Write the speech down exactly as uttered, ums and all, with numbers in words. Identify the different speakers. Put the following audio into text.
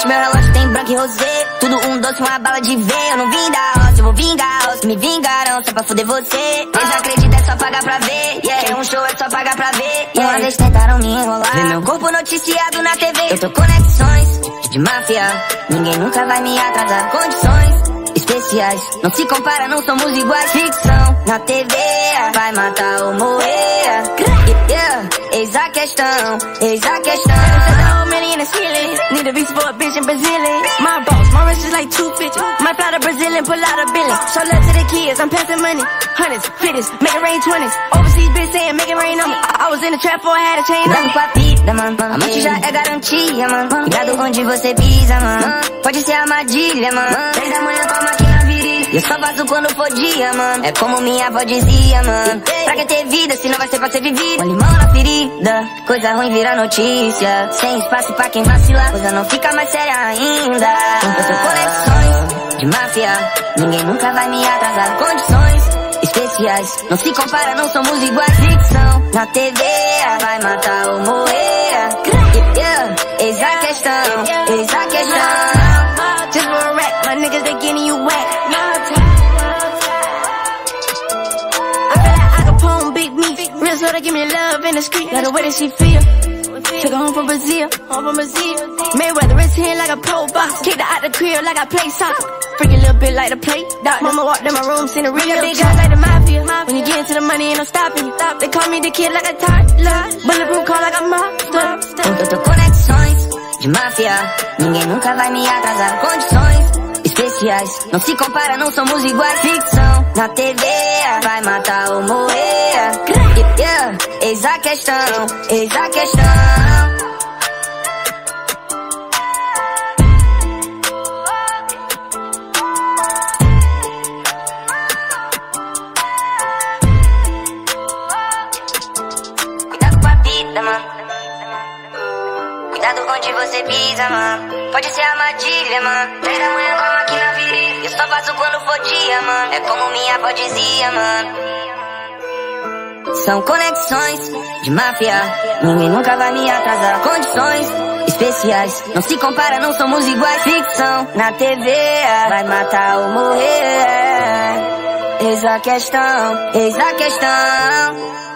Speaker 1: Bitch, meu relógio tem branco e rosé. Tudo um doce, uma bala de V. Eu não vim da roça, eu vou vingar a roça. Me vingarão só pra fuder você. Desacredita, é só pagar pra ver. Yeah. Quer um show, é só pagar pra ver. Yeah. Uma vez tentaram me enrolar, ver meu corpo noticiado na T V. Eu tô conexões de máfia, ninguém nunca vai me atrasar. Condições especiais, não se compara, não somos iguais. Ficção na T V, vai matar ou morrer. Yeah, eis a questão, eis a questão.
Speaker 2: In the ceiling, need a visa for a bitch in Brazilian. My boss, my wrist is like two fifty. Might fly to Brazilian, pull out a billion. Show love to the kids, I'm passing money. Hundreds, fifties, make it rain twenties. Overseas bitch saying make it rain on me. I, I was in the trap before I had a chain on me.
Speaker 1: Dando com a vida, mano, amante já é garantia, mano. Cuidado onde você pisa, mano. Pode ser armadilha, mano. Três da manhã com a máquina viril. Eu só faço quando for dia, mano. É como minha avó dizia, mano. Pra que ter vida se não vai ser pra ser vivido? Com limão na ferida, coisa ruim vira notícia. Sem espaço pra quem vacila, coisa não fica mais séria ainda. Eu sou conexões de máfia, ninguém nunca vai me atrasar. Condições especiais, não se compara, não somos iguais. Ficção na T V, vai matar ou morrer. Yeah, eis a questão, eis a questão.
Speaker 2: Just for a rack, my niggas they getting you whack. I feel like Al Capone, big meat, real sorta give me love in the street. Like the way that she feel. Took her home from Brazil, home from Brazil. Mayweather wrist hand like a pro box. Kicked her out the crib like I play soccer. Freaky little bit like the play. Mama walked in my room, seen a real big guy like the mafia. When you get into the money, ain't no stopping you. They call me the kid like a toddler. Bulletproof car like a monster.
Speaker 1: Eu tô conexões de máfia, ninguém nunca vai me atrasar. Condições especiais, não se compara, não somos iguais. Ficção na T V, vai matar ou morrer. Yeah, eis a questão, eis a questão. Cuidado com a vida, mano. Cuidado onde você pisa, mano. Pode ser armadilha, mano. Três da manhã com a máquina viril. Eu só faço quando for dia, mano. É como minha avó dizia, mano. São conexões de máfia, ninguém nunca vai me atrasar. Condições especiais, não se compara, não somos iguais. Ficção na T V, vai matar ou morrer. Eis a questão, eis a questão.